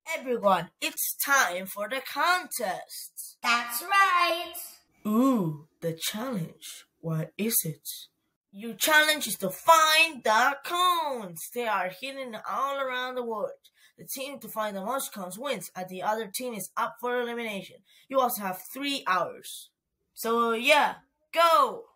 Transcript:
Everyone, it's time for the contest. That's right. Ooh, the challenge. What is it? Your challenge is to find the cones. They are hidden all around the world. The team to find the most cones wins, and the other team is up for elimination. You also have 3 hours. So yeah, go!